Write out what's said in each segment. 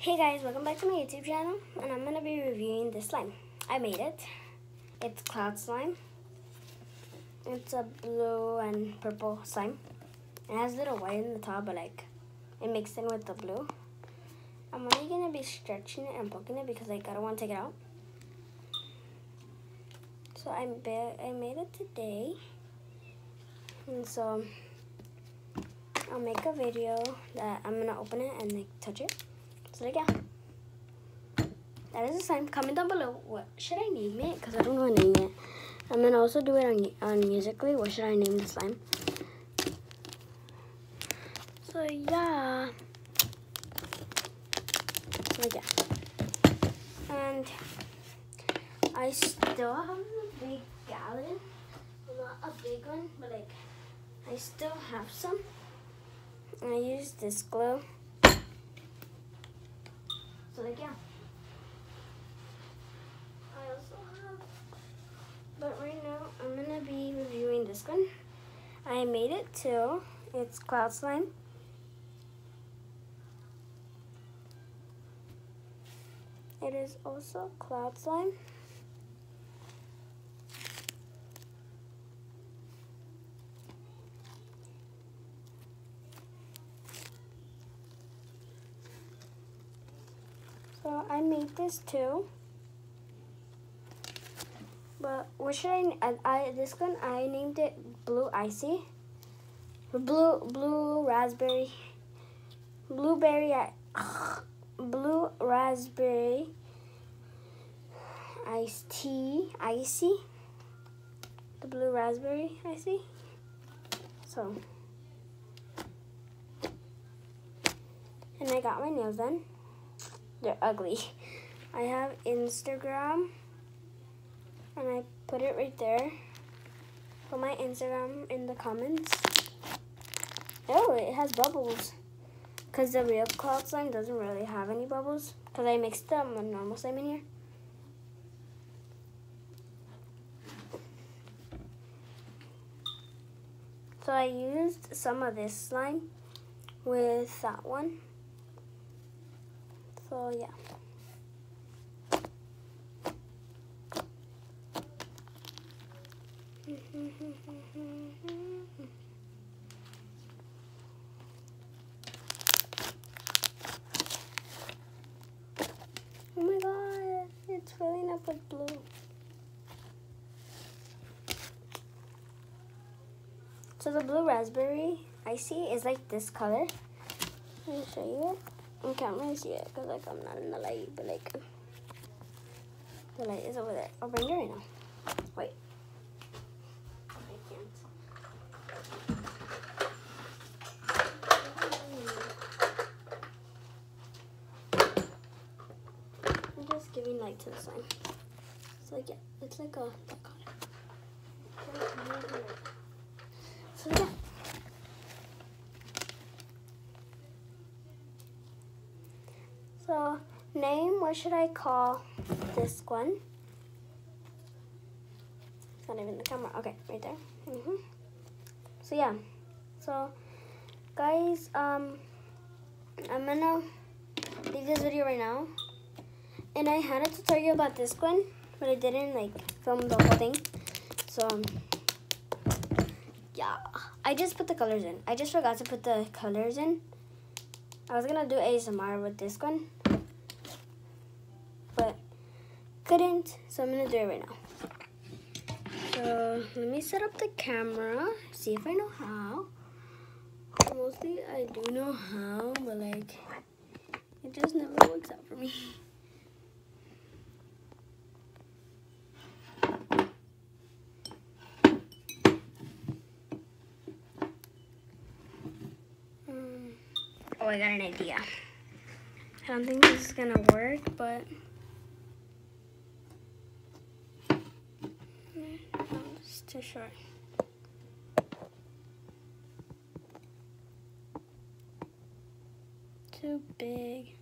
Hey guys, welcome back to my YouTube channel, and I'm going to be reviewing this slime. I made it. It's cloud slime. It's a blue and purple slime. It has a little white in the top, but like it mixed in with the blue. I'm only going to be stretching it and poking it because like I don't want to take it out. So I made it today, and so I'll make a video that I'm going to open it and like touch it. So like, yeah, that is the slime. Comment down below, what should I name it? Because I don't know how to name it. I'm going to also do it on Musical.ly. What should I name the slime? So yeah. And I still have a big gallon. Not a big one, but like I still have some. And I use this glue. So like, yeah. I also have, but right now I'm gonna be reviewing this one. I made it too. It's cloud slime. It is also cloud slime. So I made this too. But what should this one I named it Blue Icy. Blue raspberry iced tea icy. The blue raspberry icy. So, and I got my nails done. They're ugly. I have Instagram, and I put it right there. Put my Instagram in the comments. Oh, it has bubbles. Because the real cloud slime doesn't really have any bubbles. Because I mixed them with normal slime in here. So I used some of this slime with that one. So yeah. Oh my god, it's filling up with blue. So the blue raspberry icy is like this color. Let me show you it. I can't really see it because like I'm not in the light, but like the light is over there. I'll bring it right now. Wait. I can't. I'm just giving light to the slime. So like, yeah, it's like a that color. So yeah. So name, what should I call this one? It's not even the camera. Okay, right there. So yeah. So guys, I'm gonna leave this video right now. And I had a tutorial about this one, but I didn't like film the whole thing. So yeah, I just put the colors in. I just forgot to put the colors in. I was gonna do ASMR with this one, but couldn't, so I'm gonna do it right now. So let me set up the camera, see if I know how. Mostly I do know how, but like it just never works out for me. Oh, I got an idea. I don't think this is gonna work, but no, it's too short. Too big.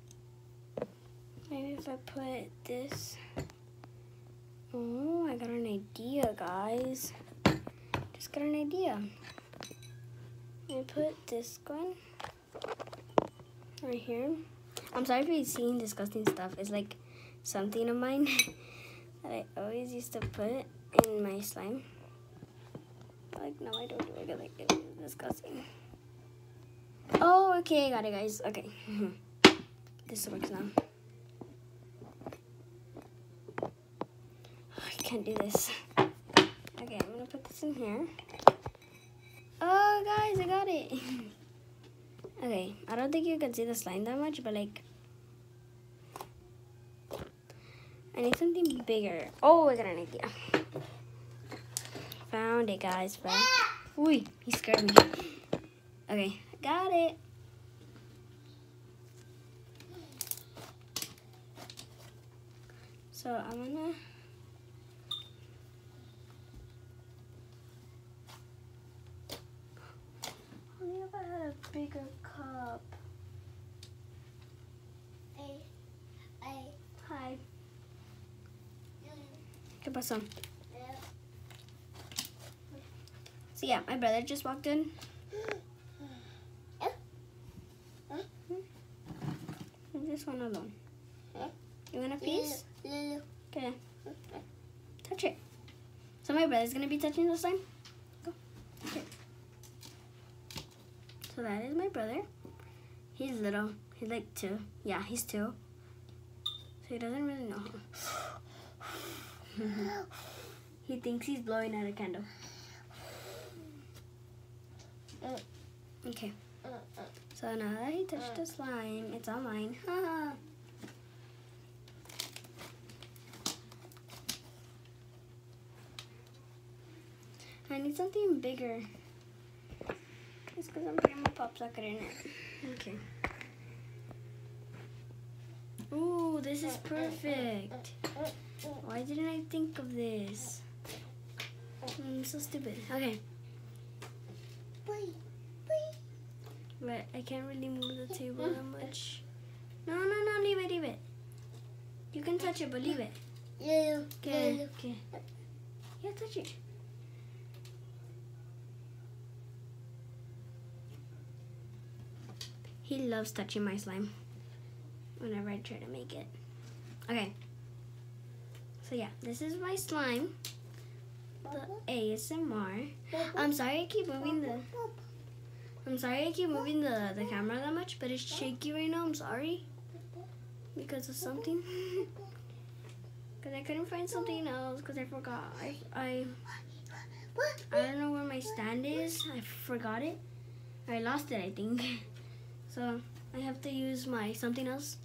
Maybe if I put this. Oh, I got an idea, guys. Just got an idea. I put this one right here. I'm sorry if you're seeing disgusting stuff. It's like something of mine that I always used to put in my slime. Like, no, I don't do it. Like, it's disgusting. Oh, okay, got it, guys. Okay. This works now. I can't do this. Okay, I'm gonna put this in here. Oh, guys, I got it. Okay, I don't think you can see the slime that much, but like, I need something bigger. Oh, I got an idea. Found it, guys. Ooh, he scared me. Okay, got it. So I'm gonna only if I had a bigger cup. Hi. ¿Qué pasó? So yeah, my brother just walked in. Leave this one alone. You want a piece? Okay. Touch it. So my brother's gonna be touching the slime. Go. Touch it. So that is my brother. He's little. He's like 2. Yeah, he's 2. So he doesn't really know. He thinks he's blowing out a candle. Okay. So now that he touched the slime, it's all mine. I need something bigger. Just because I'm putting my pop socket in it. Okay. Ooh, this is perfect. Why didn't I think of this? I'm so stupid. Okay. But I can't really move the table that much. No, leave it. You can touch it, but leave it. Okay. Yeah, touch it. He loves touching my slime whenever I try to make it. Okay. So yeah, this is my slime. The ASMR. I'm sorry I keep moving the camera that much, but it's shaky right now. I'm sorry. Because of something. Because I couldn't find something else because I forgot. I don't know where my stand is. I forgot it. I lost it, I think. So I have to use my something else.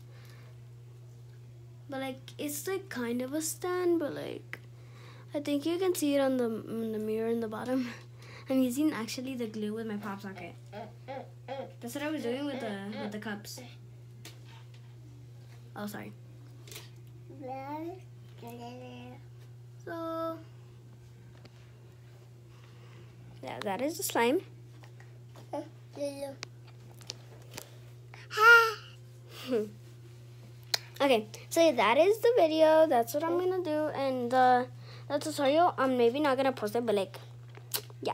But like, it's like kind of a stand, but like, I think you can see it on the mirror in the bottom. I'm using actually the glue with my pop socket. That's what I was doing with the cups. Oh, sorry. So yeah, that is the slime. Okay, so yeah, that is the video. That's what I'm gonna do, and the tutorial, I'm maybe not gonna post it, but like, yeah.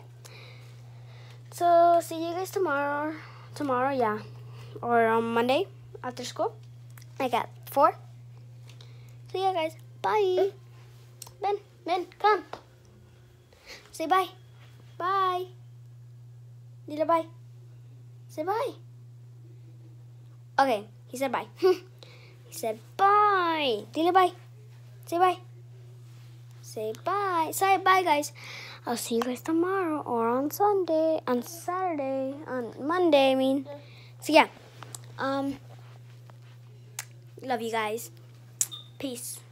So see you guys tomorrow, yeah, or on Monday after school, like at 4. So yeah, guys, bye. Ben, come. Say bye. Bye. Dile bye. Say bye. Okay, he said bye. He said bye. Dile bye. Say bye. Say bye. Say bye, guys. I'll see you guys tomorrow or on Sunday, on Saturday, on Monday, I mean. So yeah. Love you guys. Peace.